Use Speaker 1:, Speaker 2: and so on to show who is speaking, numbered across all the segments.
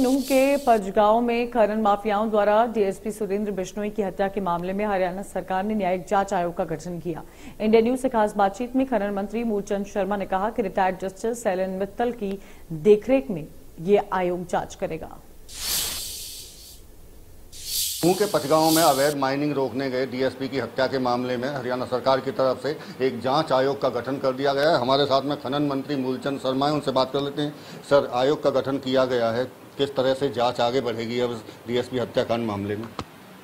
Speaker 1: नूंह के पजगांव में खनन माफियाओं द्वारा डीएसपी सुरेंद्र बिश्नोई की हत्या के मामले में हरियाणा सरकार ने न्यायिक जांच आयोग का गठन किया। इंडिया न्यूज से खास बातचीत में खनन मंत्री मूलचंद शर्मा ने कहा कि रिटायर्ड जस्टिस एलन मित्तल की देखरेख में ये आयोग जांच करेगा।
Speaker 2: नूंह के पचगांव में अवैध माइनिंग रोकने गए डीएसपी की हत्या के मामले में हरियाणा सरकार की तरफ से एक जांच आयोग का गठन कर दिया गया है। हमारे साथ में खनन मंत्री मूलचंद शर्मा है, उनसे बात कर लेते हैं। सर, आयोग का गठन किया गया है, किस तरह से जांच आगे बढ़ेगी अब डीएसपी हत्याकांड मामले में?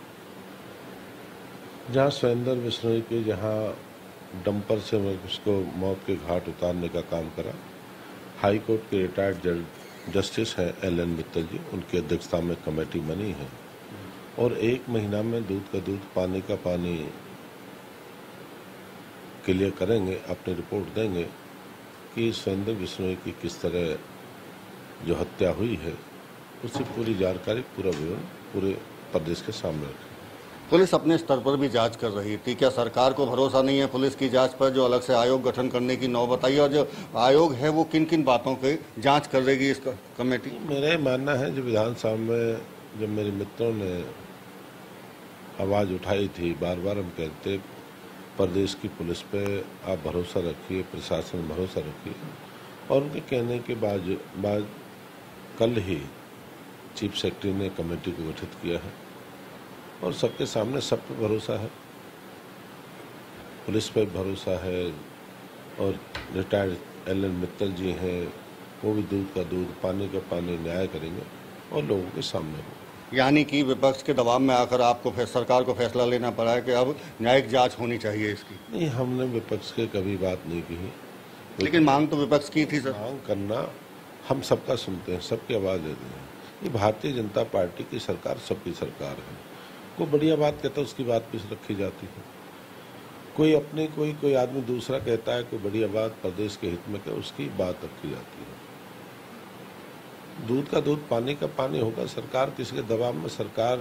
Speaker 3: जहां सुरेंद्र बिश्नोई के डंपर से उसको मौत के घाट उतारने का काम करा, हाई कोर्ट के रिटायर्ड जस्टिस हैं एलन मित्तल जी, उनकी अध्यक्षता में कमेटी बनी है और 1 महीना में दूध का दूध पानी का पानी क्लियर करेंगे, अपनी रिपोर्ट देंगे कि सुरेंद्र बिश्नोई की किस तरह जो हत्या हुई है उसकी पूरी जानकारी, पूरा विवरण पूरे प्रदेश के सामने रखें।
Speaker 2: पुलिस अपने स्तर पर भी जांच कर रही थी, क्या सरकार को भरोसा नहीं है पुलिस की जांच पर, जो अलग से आयोग गठन करने की नौबत आई? और जो आयोग है वो किन किन बातों की जांच कर रहेगी इस कमेटी?
Speaker 3: मेरा मानना है जो विधानसभा में जब मेरे मित्रों ने आवाज़ उठाई थी, बार बार हम कहते प्रदेश की पुलिस पे आप भरोसा रखिए, प्रशासन भरोसा रखिए, और उनके कहने के बाद कल ही चीफ सेक्रेटरी ने कमेटी को गठित किया है और सबके सामने सब पे भरोसा है, पुलिस पे भरोसा है। और रिटायर्ड एलन मित्तल जी हैं, वो भी दूध का दूध पानी का पानी न्याय करेंगे और लोगों के सामने हो।
Speaker 2: यानी कि विपक्ष के दबाव में आकर आपको सरकार को फैसला लेना पड़ा है कि अब न्यायिक जांच होनी चाहिए इसकी?
Speaker 3: नहीं, हमने विपक्ष के कभी बात नहीं की,
Speaker 2: लेकिन मांग तो विपक्ष की थी। सर,
Speaker 3: मांग करना हम सबका सुनते हैं, सबकी आवाज़ देते हैं। ये भारतीय जनता पार्टी की सरकार सबकी सरकार है। कोई बढ़िया बात कहता है उसकी बात भी रखी जाती है, कोई अपने कोई आदमी दूसरा कहता है कोई बढ़िया बात प्रदेश के हित में, उसकी बात रखी जाती है। दूध का दूध पानी का पानी होगा, सरकार किसी के दबाव में,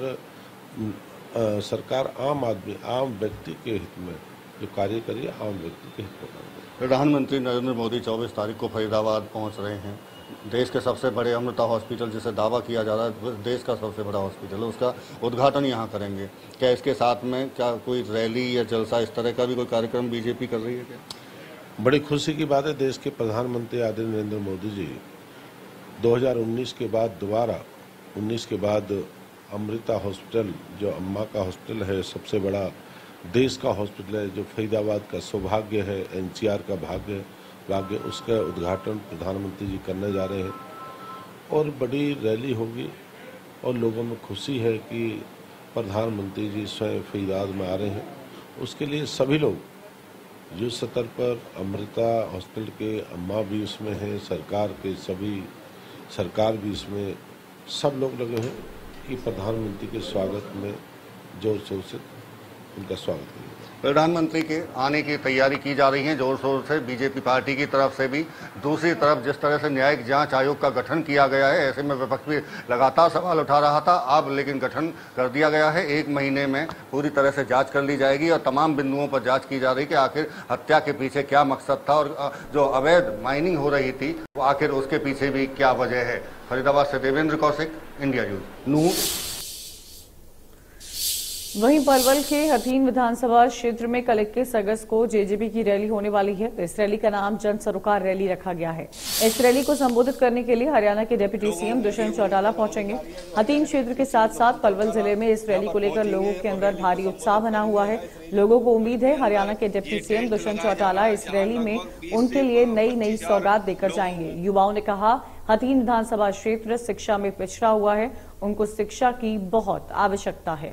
Speaker 3: सरकार आम आदमी, आम व्यक्ति के हित में जो कार्य करिए, आम व्यक्ति के हित में।
Speaker 2: प्रधानमंत्री नरेंद्र मोदी 24 तारीख को फरीदाबाद पहुंच रहे हैं। देश के सबसे बड़े अमृता हॉस्पिटल, जिसे दावा किया जा रहा है देश का सबसे बड़ा हॉस्पिटल है, उसका उद्घाटन यहां करेंगे। क्या इसके साथ में क्या कोई रैली या जलसा इस तरह का भी कोई कार्यक्रम बीजेपी कर रही है क्या?
Speaker 3: बड़ी खुशी की बात है, देश के प्रधानमंत्री आदरणीय नरेंद्र मोदी जी 2019 के बाद दोबारा 19 के बाद अमृता हॉस्पिटल, जो अम्मा का हॉस्पिटल है, सबसे बड़ा देश का हॉस्पिटल है, जो फरीदाबाद का सौभाग्य है, एनसीआर का भाग्य, उसका उद्घाटन प्रधानमंत्री जी करने जा रहे हैं और बड़ी रैली होगी और लोगों में खुशी है कि प्रधानमंत्री जी स्वयं फरीदाबाद में आ रहे हैं। उसके लिए सभी लोग युद्ध स्तर पर, अमृता हॉस्पिटल के अम्मा भी उसमें हैं, सरकार भी इसमें, सब लोग लगे हैं कि प्रधानमंत्री के स्वागत में जोर शोर से उनका स्वागत करेंगे।
Speaker 2: प्रधानमंत्री के आने की तैयारी की जा रही है जोर शोर से, बीजेपी पार्टी की तरफ से भी। दूसरी तरफ जिस तरह से न्यायिक जांच आयोग का गठन किया गया है, ऐसे में विपक्ष भी लगातार सवाल उठा रहा था। अब लेकिन गठन कर दिया गया है, 1 महीने में पूरी तरह से जांच कर ली जाएगी और तमाम बिंदुओं पर जांच की जा रही कि आखिर हत्या के पीछे क्या मकसद था और जो अवैध माइनिंग हो रही थी वो आखिर उसके पीछे भी क्या वजह है। फरीदाबाद से देवेंद्र कौशिक, इंडिया न्यूज, नूंह।
Speaker 1: वहीं पलवल के हथीन विधानसभा क्षेत्र में कल 21 अगस्त को जेजेपी की रैली होने वाली है। इस रैली का नाम जन सरोकार रैली रखा गया है। इस रैली को संबोधित करने के लिए हरियाणा के डिप्टी सीएम दुष्यंत चौटाला पहुंचेंगे। हथीन क्षेत्र के साथ साथ पलवल जिले में इस रैली को लेकर लोगों के अंदर भारी उत्साह बना हुआ है। लोगों को उम्मीद है हरियाणा के डिप्टी सीएम दुष्यंत चौटाला इस रैली में उनके लिए नई सौगात देकर जाएंगे। युवाओं ने कहा, हथीन विधानसभा क्षेत्र शिक्षा में पिछड़ा हुआ है, उनको शिक्षा की बहुत आवश्यकता है।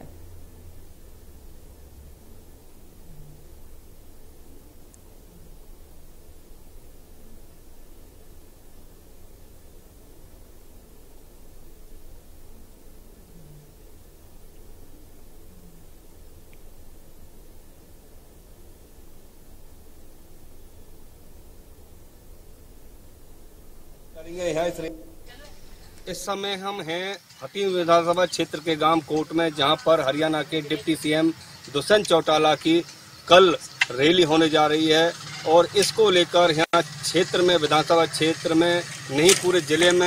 Speaker 4: इस समय हम हैं हथीन विधानसभा क्षेत्र के गांव कोट में, जहां पर हरियाणा के डिप्टी सीएम दुष्यंत चौटाला की कल रैली होने जा रही है और इसको लेकर यहाँ क्षेत्र में, विधानसभा क्षेत्र में नहीं पूरे जिले में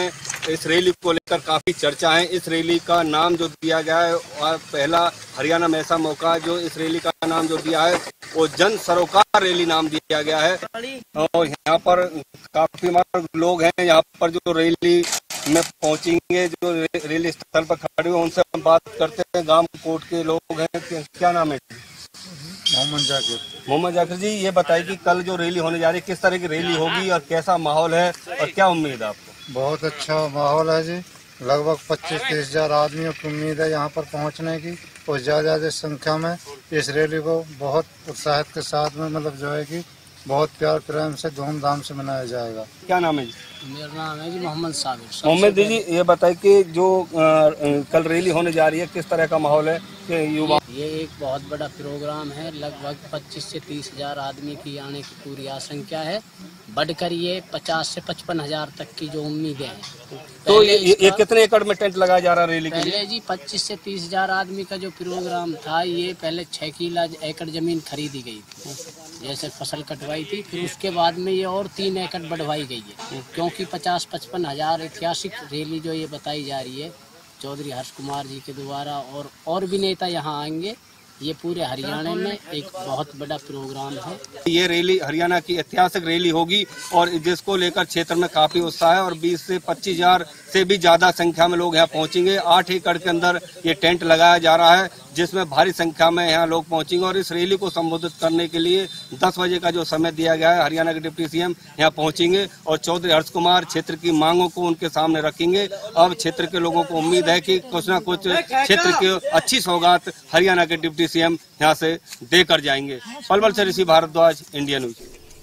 Speaker 4: इस रैली को लेकर काफी चर्चा है। इस रैली का नाम जो दिया गया है, और पहला हरियाणा में ऐसा मौका जो इस रैली का नाम जो दिया है वो जन सरोकार रैली नाम दिया गया है। और यहाँ पर काफी लोग हैं यहाँ पर जो रैली में पहुंचेंगे, जो रैली स्थल पर खड़े हुए उनसे हम बात करते हैं। गांव कोट के लोग हैं, क्या नाम है? मोहम्मद जाकिर जी, ये बताइए कि कल जो रैली होने जा रही है किस तरह की रैली होगी और कैसा माहौल है और क्या उम्मीद है आपको?
Speaker 5: बहुत अच्छा माहौल है जी। लगभग 25-30 हजार आदमियों की उम्मीद है यहाँ पर पहुँचने की, और ज्यादा संख्या में इस रैली को बहुत उत्साहित के साथ में मतलब जो है कि बहुत प्यार प्रेम से धूमधाम से मनाया जाएगा।
Speaker 4: क्या नाम है जी?
Speaker 6: मेरा नाम है जी मोहम्मद साबिर।
Speaker 4: मोहम्मद जी, ये बताइए कि जो कल रैली होने जा रही है किस तरह का माहौल है कि युवा?
Speaker 6: ये एक बहुत बड़ा प्रोग्राम है। लगभग 25 से 30 हजार आदमी की आने की पूरी आशंका है। बढ़कर ये 50 से 55 हजार तक की जो उम्मीदें हैं।
Speaker 4: तो ये कितने एकड़ में टेंट लगाया जा रहा है रैली के लिए?
Speaker 6: पहले जी 25 से 30 हजार आदमी का जो प्रोग्राम था, ये पहले 6 एकड़ जमीन खरीदी गई थी, जैसे फसल कटवाई थी। फिर उसके बाद में ये और 3 एकड़ बढ़वाई गई है, क्योंकि 50-55 हजार ऐतिहासिक रैली जो ये बताई जा रही है चौधरी हर्ष कुमार जी के द्वारा, और भी नेता यहाँ आएंगे। ये पूरे हरियाणा में एक बहुत बड़ा प्रोग्राम है।
Speaker 4: ये रैली हरियाणा की ऐतिहासिक रैली होगी और जिसको लेकर क्षेत्र में काफी उत्साह है और 20 से 25 हजार से भी ज्यादा संख्या में लोग यहाँ पहुंचेंगे। 8 एकड़ के अंदर ये टेंट लगाया जा रहा है, जिसमें भारी संख्या में यहाँ लोग पहुंचेंगे। और इस रैली को संबोधित करने के लिए 10 बजे का जो समय दिया गया है, हरियाणा के डिप्टी सीएम यहाँ पहुंचेंगे और चौधरी हर्ष कुमार क्षेत्र की मांगों को उनके सामने रखेंगे। अब क्षेत्र के लोगों को उम्मीद है कि कुछ न कुछ क्षेत्र की अच्छी सौगात हरियाणा के डिप्टी सीएम यहाँ से देकर जाएंगे। पलवल से ऋषि भारद्वाज, इंडिया न्यूज।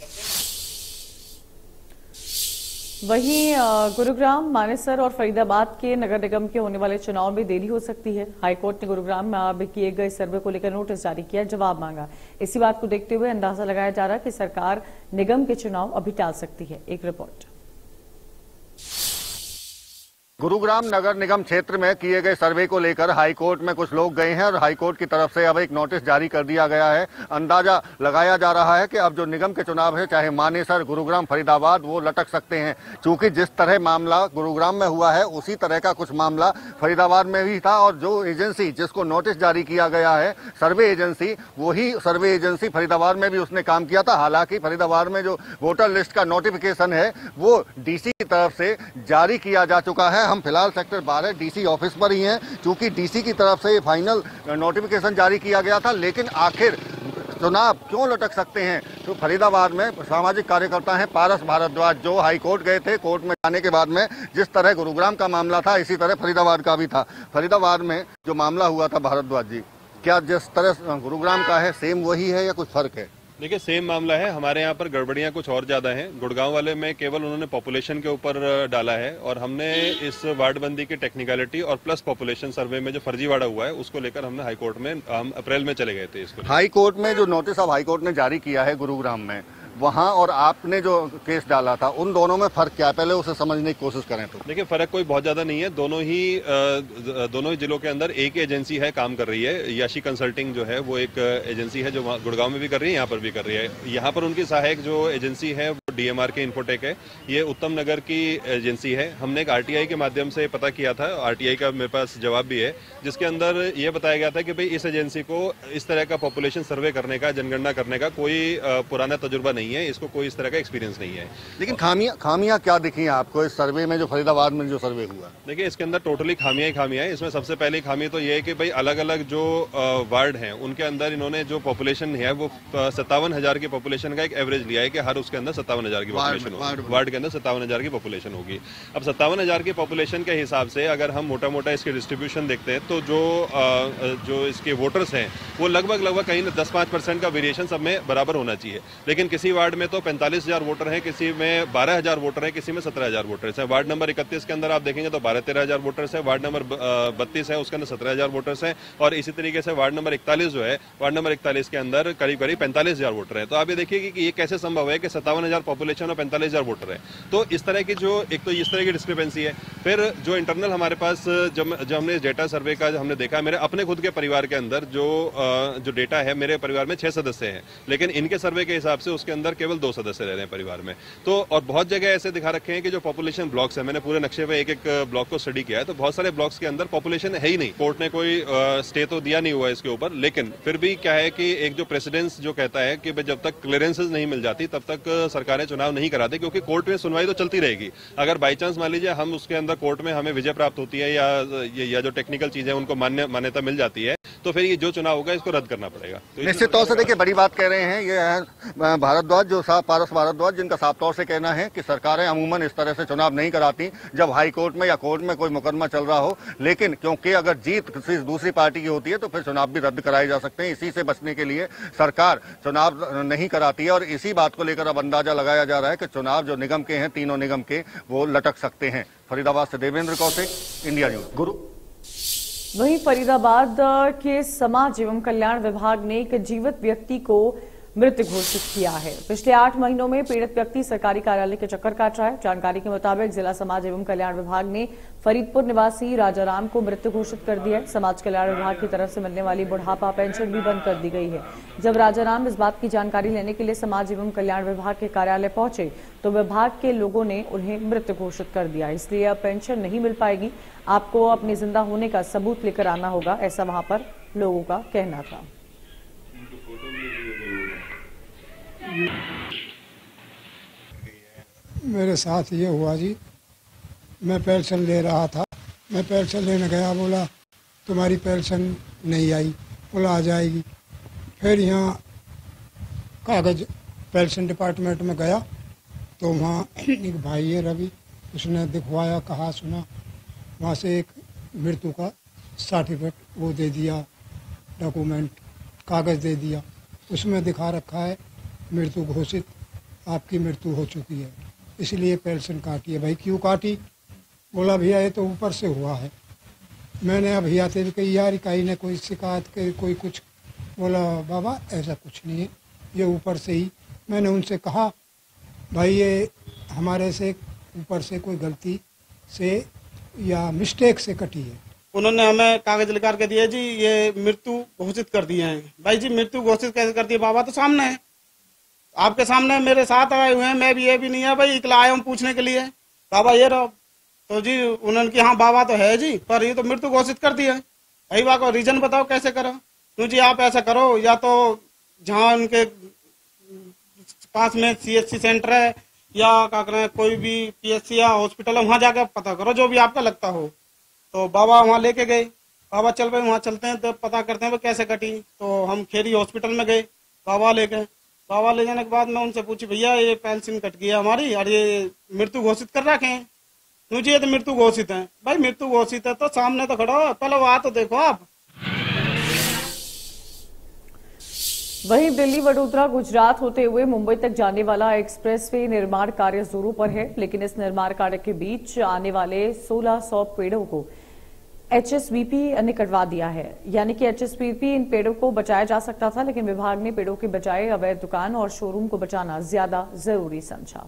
Speaker 1: वहीं गुरुग्राम, मानेसर और फरीदाबाद के नगर निगम के होने वाले चुनाव में देरी हो सकती है। हाईकोर्ट ने गुरुग्राम में अब किए गए सर्वे को लेकर नोटिस जारी किया, जवाब मांगा। इसी बात को देखते हुए अंदाजा लगाया जा रहा है कि सरकार निगम के चुनाव अभी टाल सकती है। एक रिपोर्ट।
Speaker 2: गुरुग्राम नगर निगम क्षेत्र में किए गए सर्वे को लेकर हाईकोर्ट में कुछ लोग गए हैं और हाईकोर्ट की तरफ से अब एक नोटिस जारी कर दिया गया है। अंदाजा लगाया जा रहा है कि अब जो निगम के चुनाव है, चाहे मानेसर, गुरुग्राम, फरीदाबाद, वो लटक सकते हैं, क्योंकि जिस तरह मामला गुरुग्राम में हुआ है उसी तरह का कुछ मामला फरीदाबाद में भी था। और जो एजेंसी जिसको नोटिस जारी किया गया है, सर्वे एजेंसी, वही सर्वे एजेंसी फरीदाबाद में भी उसने काम किया था। हालांकि फरीदाबाद में जो वोटर लिस्ट का नोटिफिकेशन है वो डीसी की तरफ से जारी किया जा चुका है। हम फिलहाल सेक्टर 12 डीसी ऑफिस पर ही हैं, क्योंकि डीसी की तरफ से ये फाइनल नोटिफिकेशन जारी किया गया था। लेकिन आखिर चुनाव क्यों लटक सकते हैं? तो फरीदाबाद में सामाजिक कार्यकर्ता हैं पारस भारद्वाज, जो हाईकोर्ट गए थे। कोर्ट में जाने के बाद में जिस तरह गुरुग्राम का मामला था, इसी तरह फरीदाबाद का भी था। फरीदाबाद में जो मामला हुआ था, भारद्वाज जी, क्या जिस तरह गुरुग्राम का है सेम वही है या कुछ फर्क है?
Speaker 7: देखिए, सेम मामला है। हमारे यहाँ पर गड़बड़ियाँ कुछ और ज्यादा हैं। गुड़गांव वाले में केवल उन्होंने पॉपुलेशन के ऊपर डाला है, और हमने इस वार्डबंदी की टेक्निकलिटी और प्लस पॉपुलेशन सर्वे में जो फर्जीवाड़ा हुआ है उसको लेकर हमने हाईकोर्ट में, हम अप्रैल में चले गए थे इसको।
Speaker 2: हाईकोर्ट में जो नोटिस अब हाईकोर्ट ने जारी किया है गुरुग्राम में, वहाँ और आपने जो केस डाला था, उन दोनों में फर्क क्या है? पहले उसे समझने की कोशिश करें तो।
Speaker 7: देखिए, फर्क कोई बहुत ज्यादा नहीं है। दोनों ही जिलों के अंदर एक ही एजेंसी है, काम कर रही है। याशी कंसल्टिंग जो है वो एक एजेंसी है जो गुड़गांव में भी कर रही है, यहाँ पर भी कर रही है। यहाँ पर उनकी सहायक जो एजेंसी है वो DMR के इन्फोटेक है। ये उत्तम नगर की एजेंसी है। हमने एक RTI के माध्यम से पता किया था, RTI का मेरे पास जवाब भी है, जिसके अंदर ये बताया गया था कि भाई इस एजेंसी को इस तरह का पॉपुलेशन सर्वे करने का, जनगणना करने का कोई पुराना तजुर्बा नहीं है, इसको कोई इस तरह का एक्सपीरियंस नहीं है।
Speaker 2: लेकिन खामियां क्या दिखी आपको इस सर्वे में, जो फरीदाबाद में जो सर्वे हुआ?
Speaker 7: देखिए, इसके अंदर टोटली खामियां हैं। इसमें सबसे पहली खामी तो ये है कि भाई अलग अलग जो वार्ड हैं उनके अंदर इन्होंने जो पॉपुलेशन है वो 57,000 की पॉपुलेशन का एक एवरेज लिया है कि हर उसके अंदर 57,000 की पॉपुलेशन होगी। वार्ड के अंदर 57,000 की पॉपुलेशन होगी। अब 57,000 की पॉपुलेशन के हिसाब से अगर हम मोटा मोटा इसकी डिस्ट्रीब्यूशन देखते हैं तो जो इसके वोटर्स हैं वो लगभग कहीं 10-5% का वेरिएशन सब में बराबर होना चाहिए। लेकिन किसी वार्ड में तो 45,000 वोटर हैं, किसी में 12,000 वोटर हैं, किसी में 17,000 वोटर्स हैं। वार्ड नंबर 31 के अंदर आप देखेंगे तो 12-13,000 वोटर्स हैं। वार्ड नंबर 32 है, उसके अंदर 17,000 वोटर्स हैं। और इसी तरीके से वार्ड नंबर 41 जो है, वार्ड नंबर 41 के अंदर करीब 45,000 वोटर हैं। तो आप ये देखिए कि ये कैसे संभव है कि 57,000 पॉपुलेशन और 45,000 वोटर है। तो इस तरह की जो एक तो इस तरह की डिस्क्रिपेंसी है। फिर जो इंटरनल हमारे पास जब हमने डेटा सर्वे का हमने देखा, मेरे अपने खुद के परिवार के अंदर जो डेटा है, मेरे परिवार में 6 सदस्य हैं, लेकिन इनके सर्वे के हिसाब से उसके अंदर केवल 2 सदस्य रह रहे हैं परिवार में। तो और बहुत जगह ऐसे दिखा रखे हैं कि जो पॉपुलेशन ब्लॉक्स है, मैंने पूरे नक्शे पे एक ब्लॉक को स्टडी किया है, तो बहुत सारे ब्लॉक्स के अंदर पॉपुलेशन है ही नहीं। कोर्ट ने कोई स्टे तो दिया नहीं हुआ इसके ऊपर, लेकिन फिर भी क्या है कि एक जो प्रेसिडेंस जो कहता है कि जब तक क्लियरेंसेज नहीं मिल जाती तब तक सरकारें चुनाव नहीं कराती, क्योंकि कोर्ट में सुनवाई तो चलती रहेगी। अगर बाई चांस मान लीजिए हम उसके अंदर कोर्ट में हमें विजय प्राप्त होती है या जो टेक्निकल चीजें उनको मान्यता मिल जाती है, तो फिर ये जो चुनाव होगा इसको रद्द करना पड़ेगा। तो
Speaker 2: निश्चित तौर से देखिए, बड़ी बात कह रहे हैं ये है भारद्वाज, जो पारस भारद्वाज, जिनका साफ तौर से कहना है कि सरकारें अमूमन इस तरह से चुनाव नहीं कराती जब हाई कोर्ट में या कोर्ट में कोई मुकदमा चल रहा हो, लेकिन क्योंकि अगर जीत किसी दूसरी पार्टी की होती है तो फिर चुनाव भी रद्द कराए जा सकते हैं। इसी से बचने के लिए सरकार चुनाव नहीं कराती है और इसी बात को लेकर अब अंदाजा लगाया जा रहा है कि चुनाव जो निगम के हैं, तीनों निगम के, वो लटक सकते हैं। फरीदाबाद से देवेंद्र कौशिक, इंडिया न्यूज। गुरु।
Speaker 1: वहीं फरीदाबाद के समाज एवं कल्याण विभाग ने एक जीवित व्यक्ति को मृत घोषित किया है। पिछले 8 महीनों में पीड़ित व्यक्ति सरकारी कार्यालय के चक्कर काट रहा है। जानकारी के मुताबिक जिला समाज एवं कल्याण विभाग ने फरीदपुर निवासी राजाराम को मृत घोषित कर दिया है। समाज कल्याण विभाग की तरफ से मिलने वाली बुढ़ापा पेंशन भी बंद कर दी गई है। जब राजाराम इस बात की जानकारी लेने के लिए समाज एवं कल्याण विभाग के कार्यालय पहुंचे तो विभाग के लोगों ने उन्हें मृत घोषित कर दिया। इसलिए अब पेंशन नहीं मिल पाएगी, आपको अपने जिंदा होने का सबूत लेकर आना होगा, ऐसा वहां पर लोगों का कहना था।
Speaker 8: मेरे साथ ये हुआ जी, मैं पेंशन ले रहा था, मैं पेंशन लेने गया, बोला तुम्हारी पेंशन नहीं आई, बोला आ जाएगी। फिर यहाँ कागज पेंशन डिपार्टमेंट में गया तो वहाँ एक भाई है रवि, उसने दिखवाया, कहा सुना, वहाँ से एक मृत्यु का सर्टिफिकेट वो दे दिया, डॉक्यूमेंट कागज़ दे दिया, उसमें दिखा रखा है मृत्यु घोषित, आपकी मृत्यु हो चुकी है, इसलिए पेंशन काटी है। भाई क्यों काटी? बोला भैया ये तो ऊपर से हुआ है। मैंने अब भैया से भी कही यार कहीं ने कोई शिकायत के कोई कुछ, बोला बाबा ऐसा कुछ नहीं है, ये ऊपर से ही। मैंने उनसे कहा भाई ये हमारे से ऊपर से कोई गलती से या मिस्टेक से कटी है।
Speaker 9: उन्होंने हमें कागज लेकर के दिए जी, ये मृत्यु घोषित कर दिए हैं। भाई जी मृत्यु घोषित कैसे कर दिए? बाबा तो सामने है, आपके सामने मेरे साथ आए हुए हैं, मैं भी ये भी नहीं है भाई इकला आया हूँ पूछने के लिए, बाबा ये रहो। तो जी उन्होंने की हाँ बाबा तो है जी, पर ये तो मृत्यु घोषित कर दिया है। भाई बाबा को रीजन बताओ कैसे करो? तो जी आप ऐसा करो, या तो जहाँ उनके पास में CHC सेंटर है या क्या करें कोई भी PSC या हॉस्पिटल है, वहाँ जाकर पता करो जो भी आपका लगता हो। तो बाबा वहाँ लेके गए, बाबा चल भाई वहाँ चलते हैं तो पता करते हैं वो कैसे कटी। तो हम खेरी हॉस्पिटल में गए, बाबा ले गए। बाबा ले जाने के बाद मैं उनसे पूछी भैया ये पेंशन कट गया हमारी और ये मृत्यु घोषित कर रखे हैं। मुझे ये तो मृत्यु घोषित है। भाई मृत्यु घोषित है तो सामने तो खड़ा हो, पहले वहाँ तो देखो आप।
Speaker 1: वहीं दिल्ली वडोदरा गुजरात होते हुए मुंबई तक जाने वाला एक्सप्रेसवे निर्माण कार्य जोरों पर है, लेकिन इस निर्माण कार्य के बीच आने वाले 1600 पेड़ों को HSBP ने कटवा दिया है। यानी कि HSBP इन पेड़ों को बचाया जा सकता था, लेकिन विभाग ने पेड़ों के बजाय अवैध दुकान और शोरूम को बचाना ज्यादा जरूरी समझा।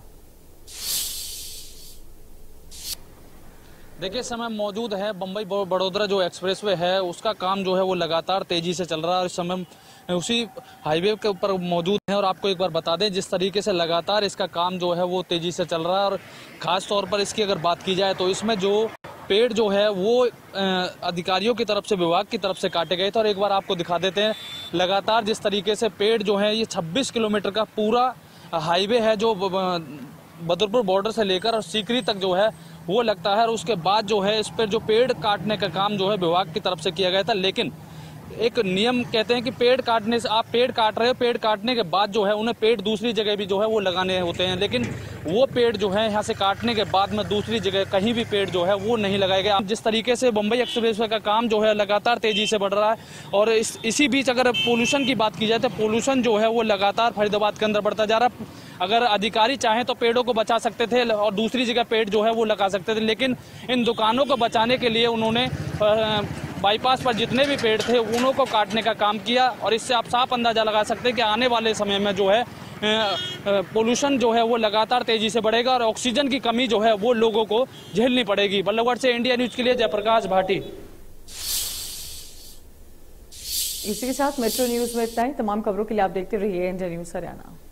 Speaker 10: देखिए समय मौजूद है बम्बई बड़ोदरा जो एक्सप्रेसवे है उसका काम जो है वो लगातार तेजी से चल रहा है और इस समय उसी हाईवे के ऊपर मौजूद है। और आपको एक बार बता दें जिस तरीके से लगातार इसका काम जो है वो तेजी से चल रहा है और खास तौर पर इसकी अगर बात की जाए तो इसमें जो पेड़ जो है वो अधिकारियों की तरफ से विभाग की तरफ से काटे गए थे। और एक बार आपको दिखा देते हैं लगातार जिस तरीके से पेड़ जो है ये 26 किलोमीटर का पूरा हाईवे है जो बदरपुर बॉर्डर से लेकर और सीकरी तक जो है वो लगता है। और उसके बाद जो है इस पर जो पेड़ काटने का काम जो है विभाग की तरफ से किया गया था, लेकिन एक नियम कहते हैं कि पेड़ काटने से आप पेड़ काट रहे हो, पेड़ काटने के बाद जो है उन्हें पेड़ दूसरी जगह भी जो है वो लगाने होते हैं, लेकिन वो पेड़ जो है यहाँ से काटने के बाद में दूसरी जगह कहीं भी पेड़ जो है वो नहीं लगाए गए। जिस तरीके से बम्बई एक्सप्रेसवे का काम जो है लगातार तेजी से बढ़ रहा है और इसी बीच अगर पोल्यूशन की बात की जाए तो पोल्यूशन जो है वो लगातार फरीदाबाद के अंदर बढ़ता जा रहा है। अगर अधिकारी चाहें तो पेड़ों को बचा सकते थे और दूसरी जगह पेड़ जो है वो लगा सकते थे, लेकिन इन दुकानों को बचाने के लिए उन्होंने बाईपास पर जितने भी पेड़ थे उन्हों को काटने का काम किया। और इससे आप साफ अंदाजा लगा सकते हैं कि आने वाले समय में जो है पोल्यूशन जो है वो लगातार तेजी से बढ़ेगा और ऑक्सीजन की कमी जो है वो लोगों को झेलनी पड़ेगी। बल्लभगढ़ से इंडिया न्यूज के लिए जयप्रकाश भाटी।
Speaker 1: इसी के साथ मेट्रो न्यूज में इतना ही। तमाम खबरों के लिए आप देखते रहिए इंडिया न्यूज हरियाणा।